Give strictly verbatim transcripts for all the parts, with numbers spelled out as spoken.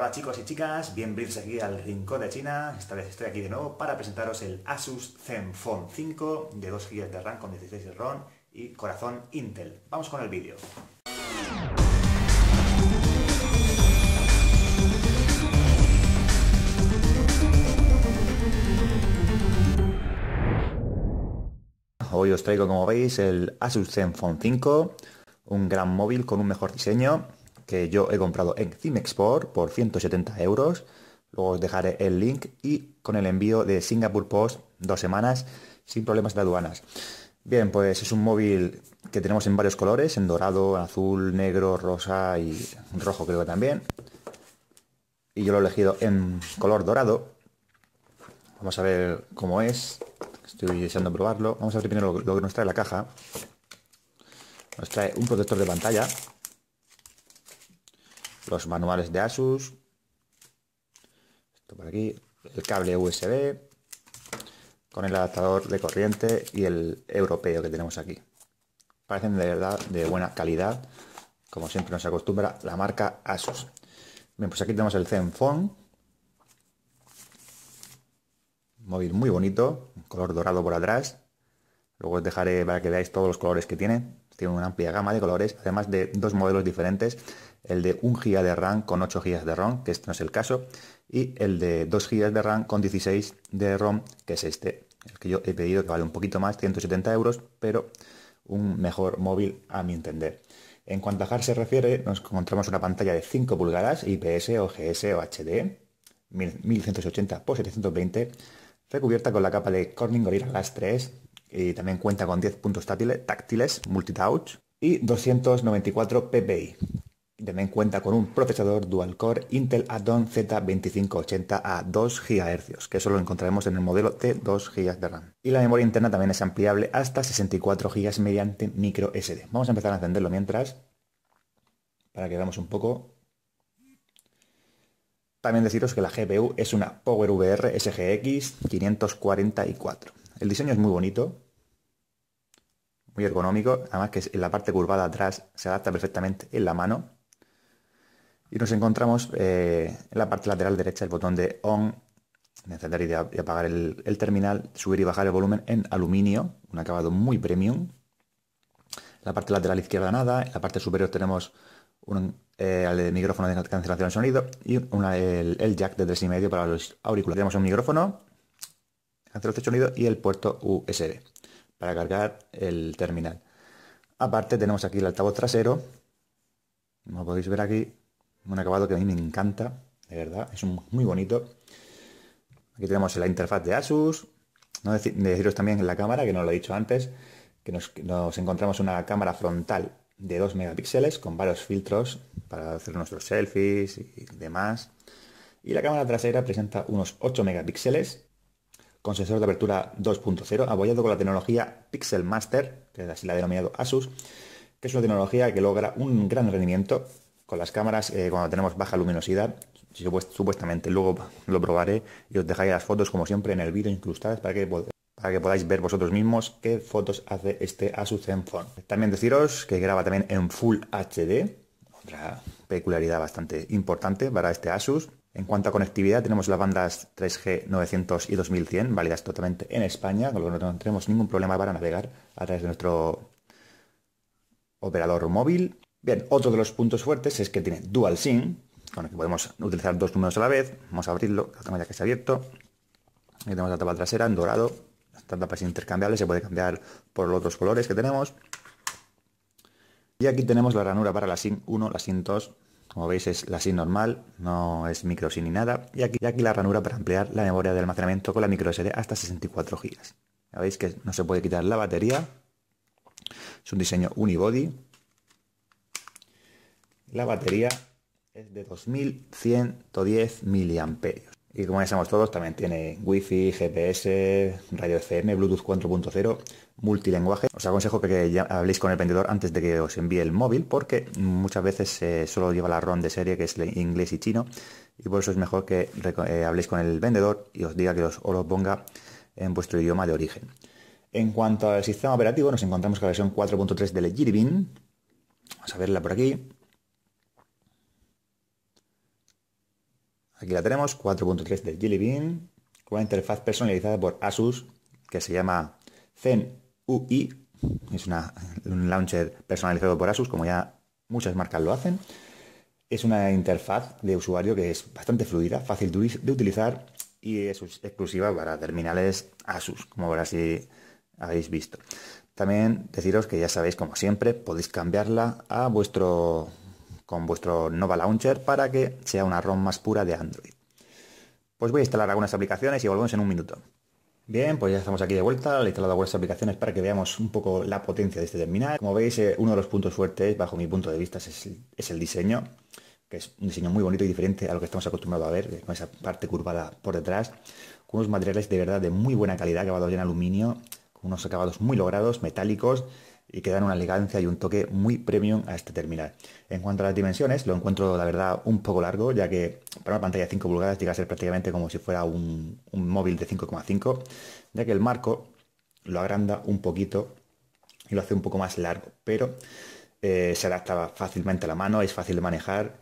Hola chicos y chicas, bienvenidos aquí al Rincón de China. Esta vez estoy aquí de nuevo para presentaros el Asus Zenfone cinco de dos gigas de RAM con dieciséis de ROM y corazón Intel. Vamos con el vídeo. Hoy os traigo, como veis, el Asus Zenfone cinco, un gran móvil con un mejor diseño que yo he comprado en Cimexport por ciento setenta euros. Luego os dejaré el link y con el envío de Singapore Post dos semanas sin problemas de aduanas. Bien, pues es un móvil que tenemos en varios colores, en dorado, azul, negro, rosa y rojo creo que también. Y yo lo he elegido en color dorado. Vamos a ver cómo es. Estoy deseando probarlo. Vamos a ver primero lo, lo que nos trae la caja. Nos trae un protector de pantalla, los manuales de Asus, esto por aquí, el cable U S B con el adaptador de corriente y el europeo que tenemos aquí. Parecen de verdad de buena calidad, como siempre nos acostumbra la marca Asus. Bien, pues aquí tenemos el Zenfone, móvil muy bonito, color dorado por atrás. Luego os dejaré para que veáis todos los colores que tiene. Tiene una amplia gama de colores, además de dos modelos diferentes, el de un giga de RAM con ocho gigas de ROM, que este no es el caso, y el de dos gigas de RAM con dieciséis de ROM, que es este, el que yo he pedido, que vale un poquito más, ciento setenta euros, pero un mejor móvil a mi entender. En cuanto a hardware se refiere, nos encontramos una pantalla de cinco pulgadas, I P S o G S o H D, mil ciento ochenta por setecientos veinte, recubierta con la capa de Corning Gorilla Glass tres, y también cuenta con diez puntos táctiles multitouch y doscientos noventa y cuatro P P I. También cuenta con un procesador dual core Intel Atom Z veinticinco ochenta a dos gigahercios, que eso lo encontraremos en el modelo de dos gigas de RAM. Y la memoria interna también es ampliable hasta sesenta y cuatro gigas mediante micro S D. Vamos a empezar a encenderlo mientras, para que veamos un poco. También deciros que la G P U es una PowerVR S G X quinientos cuarenta y cuatro. El diseño es muy bonito, muy ergonómico, además que en la parte curvada atrás se adapta perfectamente en la mano. Y nos encontramos eh, en la parte lateral derecha el botón de on, de encender y de apagar el, el terminal, subir y bajar el volumen en aluminio, un acabado muy premium. En la parte lateral izquierda nada, en la parte superior tenemos un eh, el micrófono de cancelación de sonido y una, el, el jack de tres y medio para los auriculares. Tenemos un micrófono, cancelación de sonido y el puerto U S B para cargar el terminal. Aparte tenemos aquí el altavoz trasero, como podéis ver aquí, un acabado que a mí me encanta, de verdad, es un, muy bonito. Aquí tenemos la interfaz de Asus. No decir, deciros también en la cámara, que no lo he dicho antes, que nos, nos encontramos una cámara frontal de dos megapíxeles con varios filtros para hacer nuestros selfies y demás. Y la cámara trasera presenta unos ocho megapíxeles con sensor de apertura dos punto cero, apoyado con la tecnología Pixel Master, que así la ha denominado Asus, que es una tecnología que logra un gran rendimiento con las cámaras eh, cuando tenemos baja luminosidad, supuestamente. Luego lo probaré y os dejaré las fotos como siempre en el vídeo incrustadas para que, para que podáis ver vosotros mismos qué fotos hace este Asus Zenfone. También deciros que graba también en Full H D, otra peculiaridad bastante importante para este Asus. En cuanto a conectividad, tenemos las bandas tres G novecientos y dos mil cien válidas totalmente en España, con lo que no tenemos ningún problema para navegar a través de nuestro operador móvil. Bien, otro de los puntos fuertes es que tiene Dual SIM, con el que podemos utilizar dos números a la vez. Vamos a abrirlo, la tengo ya que está abierto. Aquí tenemos la tapa trasera en dorado. Esta tapa es intercambiable, se puede cambiar por los otros colores que tenemos. Y aquí tenemos la ranura para la SIM uno, la SIM dos. Como veis es la SIM normal, no es micro SIM ni nada. Y aquí, y aquí la ranura para ampliar la memoria de almacenamiento con la micro S D hasta sesenta y cuatro gigas. Ya veis que no se puede quitar la batería. Es un diseño unibody. La batería es de dos mil ciento diez miliamperios. Y como ya sabemos todos, también tiene Wi-Fi, G P S, radio F M, Bluetooth cuatro punto cero, multilenguaje. Os aconsejo que ya habléis con el vendedor antes de que os envíe el móvil, porque muchas veces eh, solo lleva la ROM de serie, que es inglés y chino, y por eso es mejor que eh, habléis con el vendedor y os diga que os, os lo ponga en vuestro idioma de origen. En cuanto al sistema operativo, nos encontramos con la versión cuatro punto tres del Jelly Bean. Vamos a verla por aquí. Aquí la tenemos, cuatro punto tres de Jelly Bean, con una interfaz personalizada por Asus, que se llama Zen U I. Es una, un launcher personalizado por Asus, como ya muchas marcas lo hacen. Es una interfaz de usuario que es bastante fluida, fácil de utilizar y es exclusiva para terminales Asus, como ahora sí habéis visto. También deciros que ya sabéis, como siempre, podéis cambiarla a vuestro, con vuestro Nova Launcher para que sea una ROM más pura de Android. Pues voy a instalar algunas aplicaciones y volvemos en un minuto. Bien, pues ya estamos aquí de vuelta, le he instalado algunas aplicaciones para que veamos un poco la potencia de este terminal. Como veis, eh, uno de los puntos fuertes, bajo mi punto de vista, es el, es el diseño, que es un diseño muy bonito y diferente a lo que estamos acostumbrados a ver, con esa parte curvada por detrás, con unos materiales de verdad de muy buena calidad, acabados en aluminio, con unos acabados muy logrados, metálicos, y que dan una elegancia y un toque muy premium a este terminal. En cuanto a las dimensiones, lo encuentro la verdad un poco largo, ya que para una pantalla de cinco pulgadas llega a ser prácticamente como si fuera un, un móvil de cinco coma cinco, ya que el marco lo agranda un poquito y lo hace un poco más largo, pero eh, se adapta fácilmente a la mano, es fácil de manejar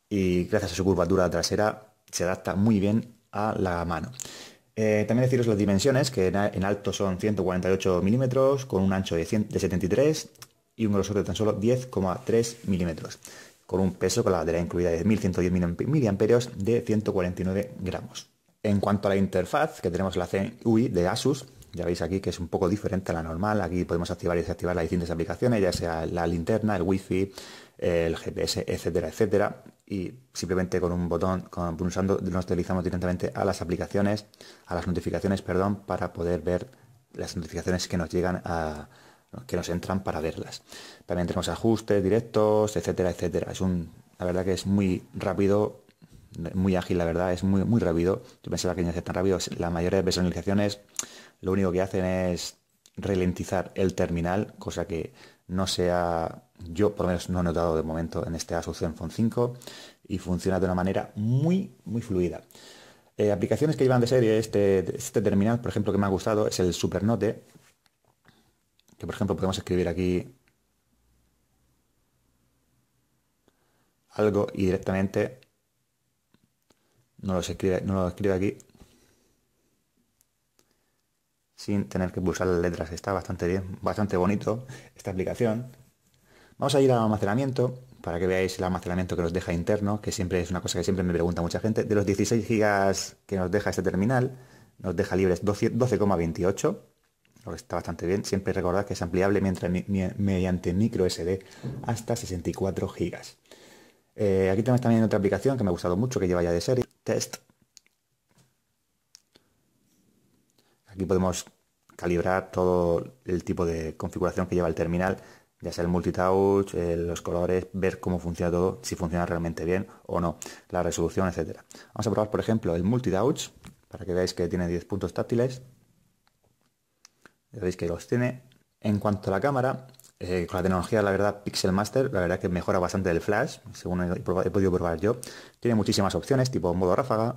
y gracias a su curvatura trasera se adapta muy bien a la mano. Eh, también deciros las dimensiones, que en, en alto son ciento cuarenta y ocho milímetros, con un ancho de, cien, de setenta y tres y un grosor de tan solo diez coma tres milímetros, con un peso con la batería incluida de mil ciento diez miliamperios de ciento cuarenta y nueve gramos. En cuanto a la interfaz, que tenemos la Zen U I de Asus, ya veis aquí que es un poco diferente a la normal. Aquí podemos activar y desactivar las distintas aplicaciones, ya sea la linterna, el wifi, el G P S, etcétera, etcétera. Y simplemente con un botón, con, pulsando, nos deslizamos directamente a las aplicaciones, a las notificaciones, perdón, para poder ver las notificaciones que nos llegan a, que nos entran para verlas. También tenemos ajustes directos, etcétera, etcétera. Es un, la verdad que es muy rápido, muy ágil, la verdad, es muy, muy rápido. Yo pensaba que no iba a ser tan rápido. La mayoría de personalizaciones lo único que hacen es ralentizar el terminal, cosa que no sea, yo por lo menos no he notado de momento en este Asus Zenfone cinco, y funciona de una manera muy, muy fluida. Eh, aplicaciones que llevan de serie este, este terminal, por ejemplo, que me ha gustado, es el Supernote, que por ejemplo podemos escribir aquí algo y directamente no lo escribe, no lo escribe aquí sin tener que pulsar las letras. Está bastante bien, bastante bonito esta aplicación. Vamos a ir al almacenamiento para que veáis el almacenamiento que nos deja interno, que siempre es una cosa que siempre me pregunta mucha gente. De los dieciséis gigas que nos deja este terminal, nos deja libres doce coma veintiocho, lo que está bastante bien. Siempre recordad que es ampliable mientras, mi, mediante micro S D hasta sesenta y cuatro gigas. Eh, aquí tenemos también otra aplicación que me ha gustado mucho, que lleva ya de serie, Test. Aquí podemos calibrar todo el tipo de configuración que lleva el terminal, ya sea el multitouch, eh, los colores, ver cómo funciona todo, si funciona realmente bien o no, la resolución, etcétera. Vamos a probar, por ejemplo, el multitouch, para que veáis que tiene diez puntos táctiles. Ya veis que los tiene. En cuanto a la cámara, eh, con la tecnología, la verdad, Pixel Master, la verdad que mejora bastante el flash, según he, probado, he podido probar yo. Tiene muchísimas opciones, tipo modo ráfaga.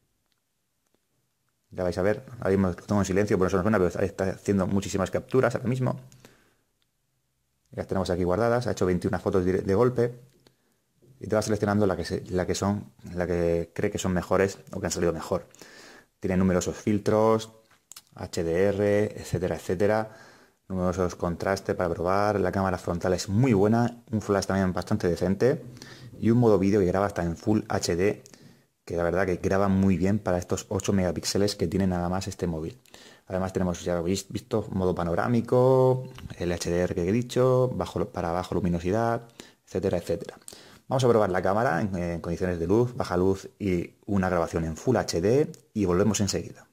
Ya vais a ver, ahora mismo lo tengo en silencio, por eso no suena, pero está haciendo muchísimas capturas ahora mismo. Las tenemos aquí guardadas, ha hecho veintiuna fotos de, de golpe y te va seleccionando la que, se, la que son, la que cree que son mejores o que han salido mejor. Tiene numerosos filtros, H D R, etcétera, etcétera. Numerosos contrastes para probar. La cámara frontal es muy buena, un flash también bastante decente y un modo vídeo que graba hasta en Full H D, que la verdad que graba muy bien para estos ocho megapíxeles que tiene nada más este móvil. Además tenemos, ya habéis visto, modo panorámico, el H D R que he dicho, bajo, para baja luminosidad, etcétera, etcétera. Vamos a probar la cámara en, en condiciones de luz, baja luz y una grabación en Full H D y volvemos enseguida.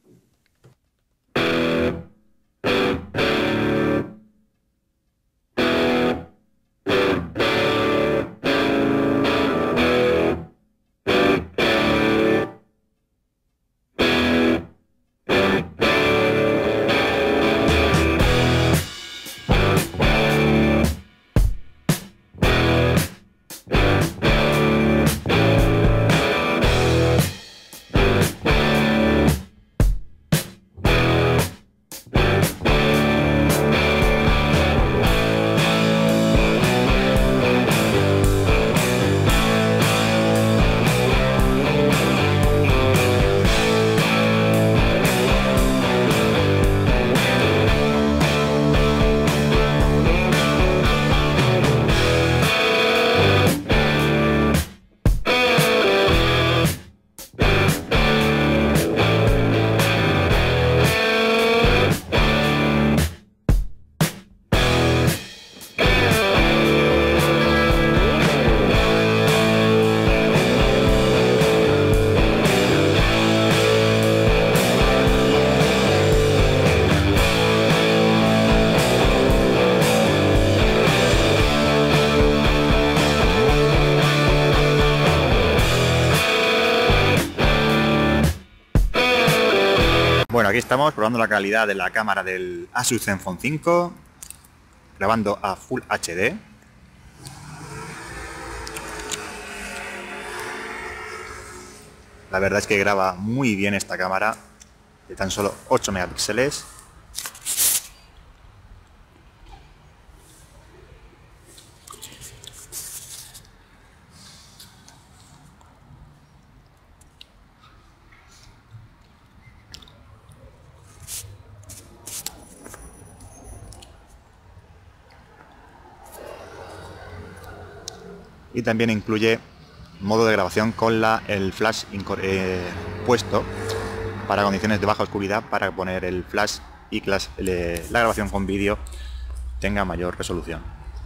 Bueno, aquí estamos probando la calidad de la cámara del Asus Zenfone cinco, grabando a Full H D. La verdad es que graba muy bien esta cámara, de tan solo ocho megapíxeles. Y también incluye modo de grabación con la, el flash eh, puesto para condiciones de baja oscuridad, para poner el flash y que las, le, la grabación con vídeo tenga mayor resolución.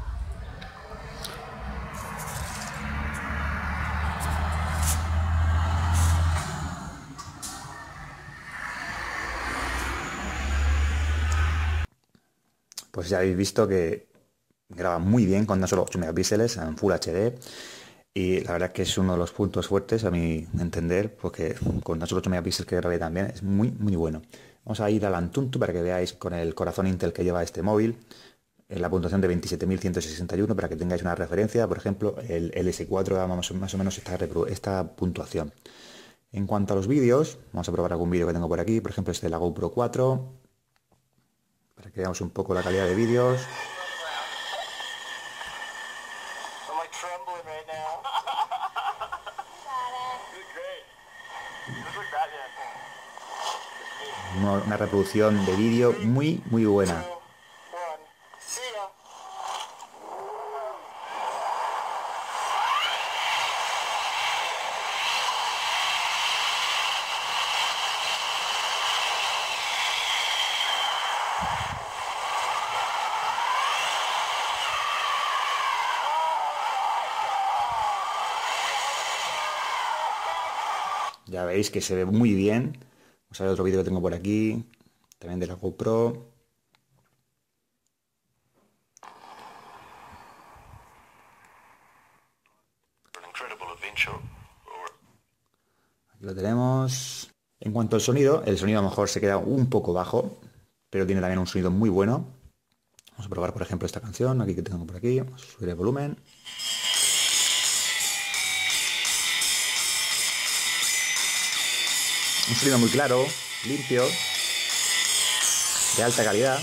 Pues ya habéis visto que graba muy bien con tan solo ocho megapíxeles en Full H D. Y la verdad es que es uno de los puntos fuertes a mi entender, porque con tan solo ocho megapíxeles que grabé también es muy muy bueno. Vamos a ir al Antutu para que veáis con el corazón Intel que lleva este móvil, en la puntuación de veintisiete mil ciento sesenta y uno, para que tengáis una referencia. Por ejemplo, el, el S cuatro da más, más o menos esta, esta puntuación. En cuanto a los vídeos, vamos a probar algún vídeo que tengo por aquí, por ejemplo este de la GoPro cuatro, para que veamos un poco la calidad de vídeos. Una reproducción de vídeo muy muy buena. Ya veis que se ve muy bien. Vamos a ver otro vídeo que tengo por aquí, también de la GoPro. Aquí lo tenemos. En cuanto al sonido, el sonido a lo mejor se queda un poco bajo, pero tiene también un sonido muy bueno. Vamos a probar, por ejemplo, esta canción, aquí que tengo por aquí. Vamos a subir el volumen. Un sonido muy claro, limpio, de alta calidad.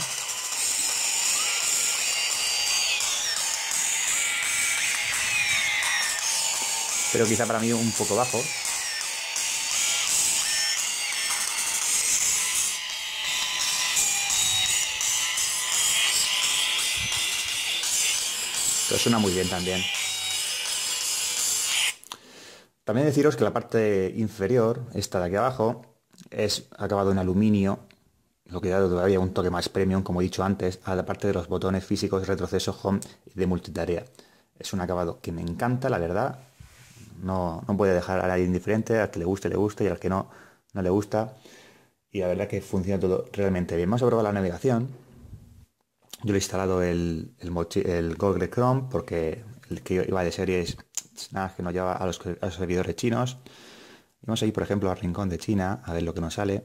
Pero quizá para mí un poco bajo. Pero suena muy bien también. También deciros que la parte inferior, esta de aquí abajo, es acabado en aluminio, lo que da todavía un toque más premium, como he dicho antes, a la parte de los botones físicos, retroceso, home y de multitarea. Es un acabado que me encanta, la verdad. No, no puede dejar a nadie indiferente, al que le guste, le guste, y al que no, no le gusta. Y la verdad que funciona todo realmente bien. Vamos a probar la navegación. Yo le he instalado el, el, el Google Chrome porque el que iba de series nada que nos lleva a los, a los servidores chinos. Y vamos a ir, por ejemplo, al rincón de China a ver lo que nos sale.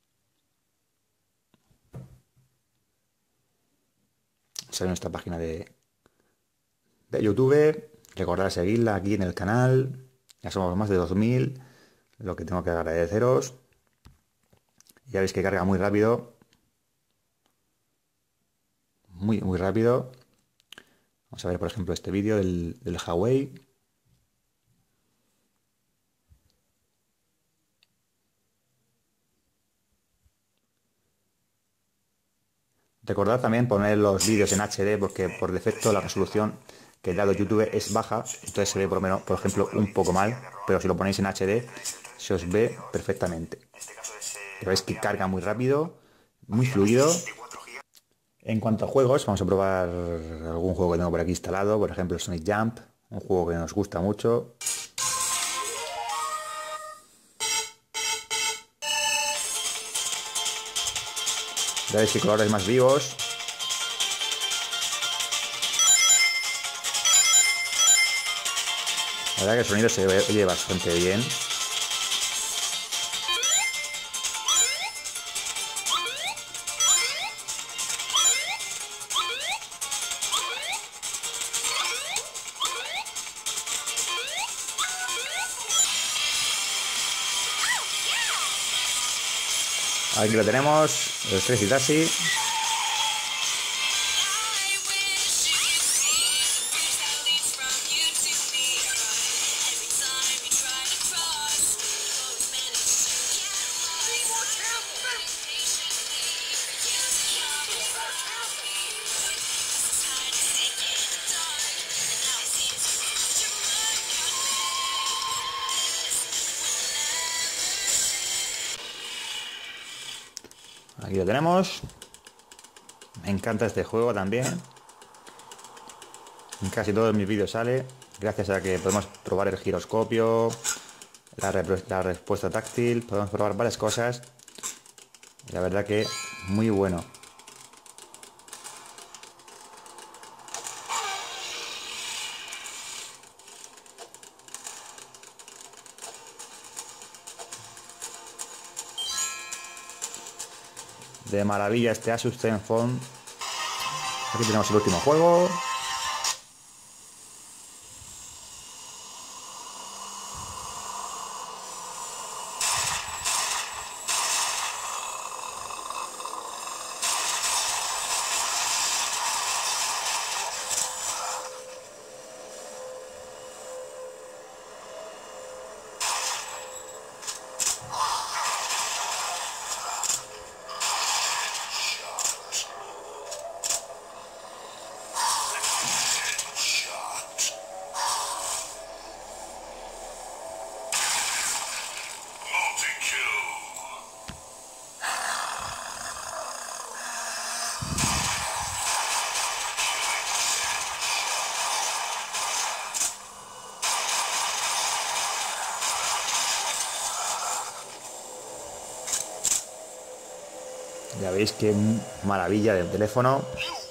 Sale nuestra página de, de YouTube. Recordad seguirla aquí en el canal. Ya somos más de dos mil, lo que tengo que agradeceros. Ya veis que carga muy rápido. Muy, muy rápido. Vamos a ver, por ejemplo, este vídeo del, del Huawei. Recordad también poner los vídeos en H D, porque por defecto la resolución que he dado YouTube es baja, entonces se ve por lo menos, por ejemplo, un poco mal, pero si lo ponéis en H D se os ve perfectamente. Ya veis que carga muy rápido, muy fluido. En cuanto a juegos, vamos a probar algún juego que tengo por aquí instalado, por ejemplo Sonic Jump, un juego que nos gusta mucho. Ya veis que colores más vivos. La verdad que el sonido se oye bastante bien. Aquí lo tenemos, el Crazy Taxi. Aquí lo tenemos. Me encanta este juego también. En casi todos mis vídeos sale. Gracias a que podemos probar el giroscopio, la, re la respuesta táctil. Podemos probar varias cosas. Y la verdad que muy bueno. De maravilla este Asus Zenfone. Aquí tenemos el último juego. Ya veis qué maravilla del teléfono.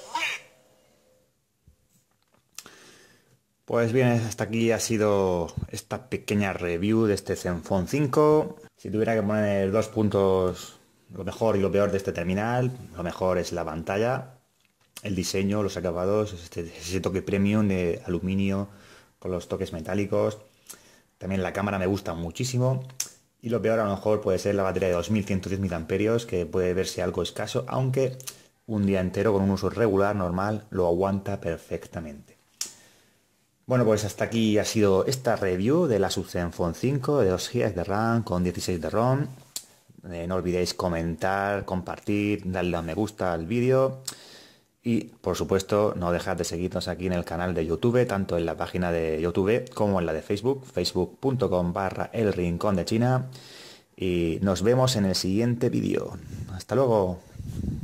Pues bien, hasta aquí ha sido esta pequeña review de este Zenfone cinco. Si tuviera que poner dos puntos, lo mejor y lo peor de este terminal, lo mejor es la pantalla, el diseño, los acabados, este, ese toque premium de aluminio con los toques metálicos. También la cámara me gusta muchísimo. Y lo peor a lo mejor puede ser la batería de dos mil ciento diez miliamperios hora, que puede verse algo escaso, aunque un día entero con un uso regular, normal, lo aguanta perfectamente. Bueno, pues hasta aquí ha sido esta review de la Asus Zenfone cinco de dos gigas de RAM con dieciséis de ROM. Eh, no olvidéis comentar, compartir, darle a me gusta al vídeo. Y, por supuesto, no dejad de seguirnos aquí en el canal de YouTube, tanto en la página de YouTube como en la de Facebook, facebook punto com barra el rincón de China. Y nos vemos en el siguiente vídeo. Hasta luego.